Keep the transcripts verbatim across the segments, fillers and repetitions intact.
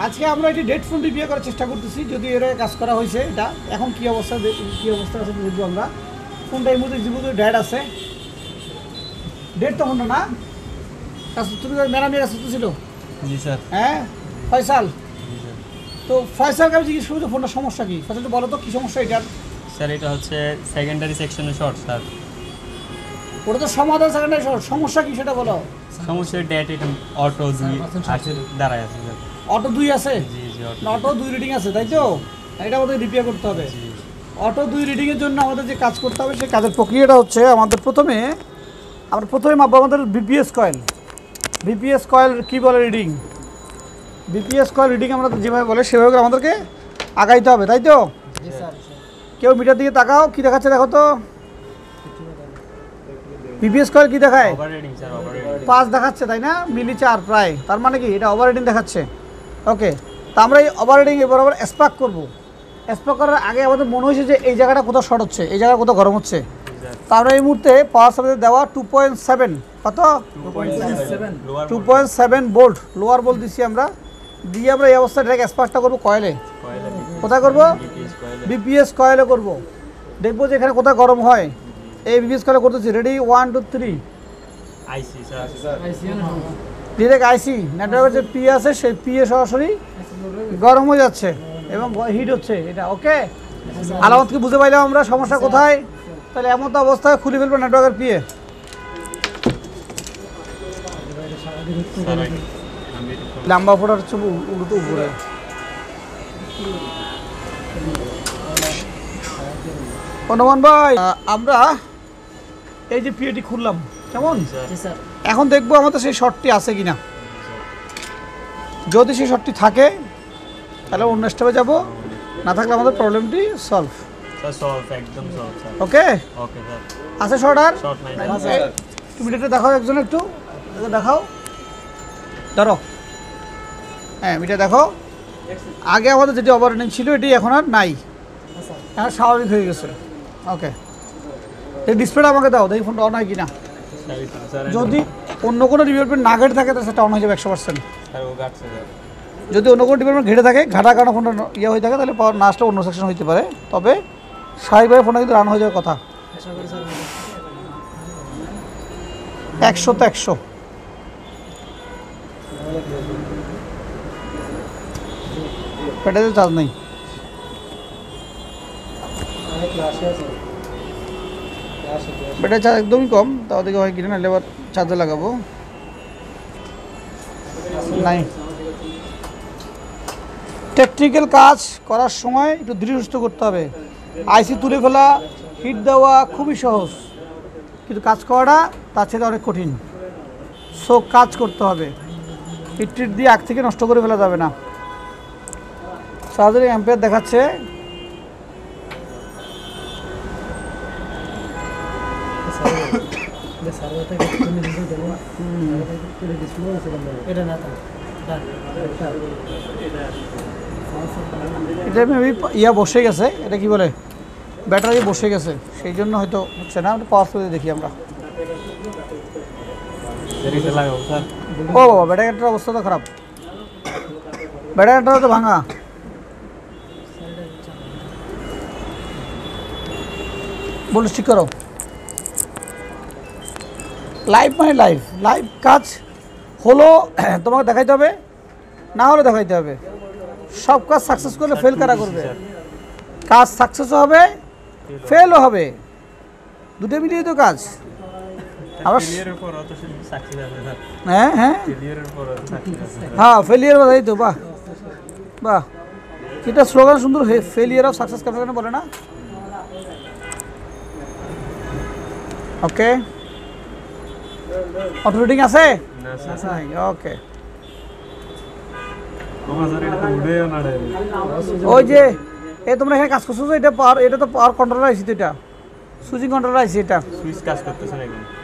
আজকে আমরা এটি ডেড ফোন রিপেয়ার করার চেষ্টা করতেছি, যদি এর কাজ করা হয়েছে। এটা এখন কী অবস্থা কী অবস্থা আছে দেখবো আমরা। ফোনটা এই মুহূর্তে জীবনে ডেড আছে, ডেড তো ফোনটা না কাজ তুমি মেরামের কাজ ছিল। জি স্যার। হ্যাঁ ফয়সাল, তো ফয়সাল কাছে জিজ্ঞেস করবো ফোনটার সমস্যা কী। ফয়সাল বলো তো কী সমস্যা এটার। স্যার এটা হচ্ছে সেকেন্ডারি সেকশনে শর্ট স্যার। ওটা তো সমাধান সেকেন্ডারি শর্ট, সমস্যা কী সেটা বলো। সমস্যা ডেট এটা অটো দুই আছে দাঁড়ায় আছে স্যার। অটো দুই আছে, জি জি অটো দুই রিডিং আছে তাই তো, এটা আমাদের রিপেয়ার করতে হবে। অটো দুই রিডিংয়ের জন্য আমাদের যে কাজ করতে হবে সেই কাজের প্রক্রিয়াটা হচ্ছে আমাদের প্রথমে আমরা প্রথমে মাপবো আমাদের বিপিএস কয়েল। বিপিএস কয়েল কী বলে রিডিং, বিপিএস কয়েল রিডিং আমরা যেভাবে বলে সেভাবে করে আমাদেরকে আগাইতে হবে তাই তো। কেউ মিটার দিকে তাকাও, কী দেখাচ্ছে দেখো তো। বিপিএস কয়েল কী দেখায়, পাঁচ দেখাচ্ছে তাই না, মিলি চার প্রায়, তার মানে কি এটা ওভার রিডিং দেখাচ্ছে। ওকে, তা আমরা এই ওভার রিডিং এ বরাবর স্পার্ক করবো। স্পার্ক করার আগে আমাদের মনে হয়েছে যে এই জায়গাটা কোথাও শর্ট হচ্ছে, এই জায়গাটা কোথাও গরম হচ্ছে। তা আমরা এই মুহূর্তে পাওয়ার সাপ্লাই দেওয়া টু পয়েন্ট সেভেন কত two point seven volt lower volt দিচ্ছি আমরা, দিয়ে আমরা এই অবস্থায় ডাইরেক্ট স্পার্কটা করবো কয়েলে। কোথায় করবো, বিপিএস কয়েলে করবো। দেখবো যে এখানে কোথায় গরম হয়, এই বিপিএস কয়েলে করতেছি। Ready, one two three. IC sir, direct IC নেটওয়ার্কের যে পি আছে সেই পি এ সরাসরি গরম হয়ে যাচ্ছে এবং হিট হচ্ছে এটা। ওকে, আলামতকে বুঝে পাইলাম আমরা সমস্যা কোথায়। তাহলে এমন তো অবস্থায় খুলে ফেলবো নেটওয়ার্কের পিএ। লম্বা ফোটার হচ্ছে উল্টো উপরে। অনুমান ভাই, আমরা এই যে পিএটি খুললাম কেমন, এখন দেখবো আমাদের সেই শর্টটি আছে কিনা। যদি সেই শর্টটি থাকে তাহলে অন্য স্টেপে যাবো, না থাকলে আমাদের প্রবলেমটি সলভ। ওকে, আছে শর্ট আর তুমি মিটারটা দেখাও একজন, একটু দেখাও, ধরো। হ্যাঁ মিটার দেখো, আগে আমাদের যেটি ওভাররানিং ছিল এটি এখন আর নাই, এখন স্বাভাবিক হয়ে গেছে। ওকে, এই ডিসপ্লেটা আমাকে দাও, দেখি ফোনটা অন হয় কিনা। যদি অন্য কোনো ডিপার্টমেন্ট না ঘেটে থাকে তাহলে সেটা অন হয়ে যাবে একশো পার্সেন্ট। যদি অন্য কোনো ডিপার্টমেন্ট ঘেটে থাকে, ঘাটা কারণে ফোনটা ইয়ে হয়ে থাকে, তাহলে পাওয়ার না আসলে অন্য সেকশন হইতে পারে। তবে স্বাভাবিকভাবে ফোনটা কিন্তু রান হয়ে যাওয়ার কথা। একশো তো একশো ব্যাটারিতে চার্জ নেই। ব্যাটারি চার্জ একদমই কম, তাও দেখে হয় কিনা, নাহলে আবার চার্জে লাগাবো। নাই, টেকনিক্যাল কাজ করার সময় একটু ধীরে সুস্থ করতে হবে। আইসি তুলে ফেলা, হিট দেওয়া খুবই সহজ, কিন্তু কাজ করাটা তার চেয়ে অনেক কঠিন। সো কাজ করতে হবে, হিট টিট দিয়ে আগ থেকে নষ্ট করে ফেলা যাবে না। সহজেই অ্যাম্পিয়ার দেখাচ্ছে, এটা মেবি ইয়া বসে গেছে, এটা কি বলে ব্যাটারি বসে গেছে, সেই জন্য হয়তো হচ্ছে না। পাওয়ার সাপ্লাই দেখি আমরা। ও বাবা, ব্যাটারিটার অবস্থা তো খারাপ, ব্যাটারিটা তো ভাঙা। বলুন ঠিক করো। লাইভ মানে লাইভ লাইভ কাজ হলো, তোমাকে দেখাইতে হবে, না হলে দেখাইতে হবে। সব কাজ সাকসেস করলে ফেল কারা করবে, কাজ সাকসেসও হবে ফেলও হবে, দুটো মিলিয়ে তো কাজ। হ্যাঁ হ্যাঁ হ্যাঁ ফেলিয়ার কথাই তো। বাহ বাহ, এটা স্লোগান সুন্দর, ফেলিয়ার অফ সাকসেস কেন বলে না। ওকে, অটো রিডিং আছে। ওকে, ওই যে এই তোমরা এখানে কাজ করছো, এটা পাওয়ার, এটা তো পাওয়ার কন্ট্রোলার আইসি, তো এটা সুইচিং কন্ট্রোলার আইসি, এটা সুইচ কাজ করতেছে না এখন।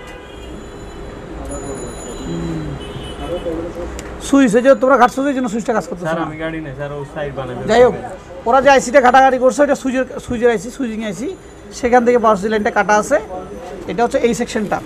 সুইচ এই যে তোমরা ঘাটছো, এই জন্য সুইচটা কাজ করতেছে। স্যার আমি গাড়ি না স্যার, ও সাইড বানাবে। যাই হোক, ওরা যে আইসিটা ঘাটাঘাটি করছে এটা সুইচের সুইচের আইসি, সুইচিং আইসি, সেখান থেকে পাওয়ার লাইনটা কাটা আছে। এটা হচ্ছে এই সেকশনটা,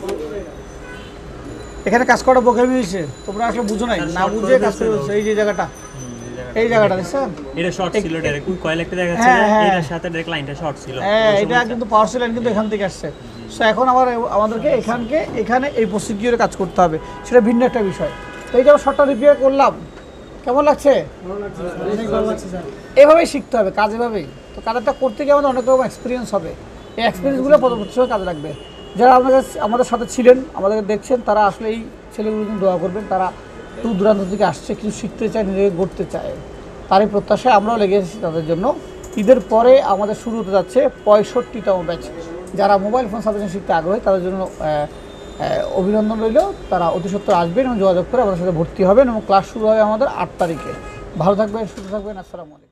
এখানে কাজ করা বোকামি হয়েছে, তোমরা আসলে বুঝো নাই, না বুঝে কাজ করে হচ্ছে। এই যে জায়গাটা এই জায়গাটা দেখছেন এটা শর্ট ছিল ডাইরেক্ট কয়েল একটা দেখাচ্ছে এটার সাথে ডাইরেক্ট লাইনটা শর্ট ছিল হ্যাঁ এটা কিন্তু পাওয়ার লাইন কিন্তু এখান থেকে আসছে সো এখন আবার আমাদেরকে এখানকে এখানে এই প্রসিডিউরে কাজ করতে হবে সেটা ভিন্ন একটা বিষয় তো এই যে শর্টটা রিপেয়ার করলাম কেমন লাগছে ভালো লাগছে অনেক ভালো লাগছে স্যার এভাবেই শিখতে হবে কাজ এভাবেই তো কাজটা করতে গিয়ে আমাদের অনেক রকম এক্সপিরিয়েন্স হবে এই এক্সপিরিয়েন্সগুলো পরবর্তী সময় কাজে লাগবে যারা আমাদের আমাদের সাথে ছিলেন আমাদেরকে দেখছেন তারা আসলে এই ছেলেগুলো জন্য দোয়া করবেন তারা দূর দূরান্ত থেকে আসছে কিছু শিখতে চায় নিজেকে গড়তে চায় তারই প্রত্যাশায় আমরাও লেগে এসেছি তাদের জন্য ঈদের পরে আমাদের শুরু হতে যাচ্ছে পঁয়ষট্টিতম ব্যাচ যারা মোবাইল ফোন সার্ভিসিং শিখতে আগ্রহী তাদের জন্য অভিনন্দন রইল তারা অতি সত্বর আসবেন এবং যোগাযোগ করে আমাদের সাথে ভর্তি হবেন এবং ক্লাস শুরু হবে আমাদের আট তারিখে ভালো থাকবেন সুস্থ থাকবেন আসসালামু আলাইকুম।